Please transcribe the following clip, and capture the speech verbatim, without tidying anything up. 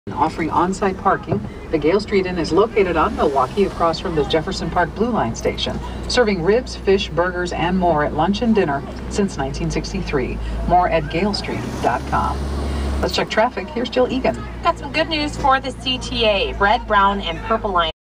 Offering on-site parking, the Gale Street Inn is located on Milwaukee across from the Jefferson Park Blue Line station, serving ribs, fish, burgers, and more at lunch and dinner since nineteen sixty-three. More at gale street dot com. Let's check traffic. Here's Jill Egan. Got some good news for the C T A. Red, brown, and purple line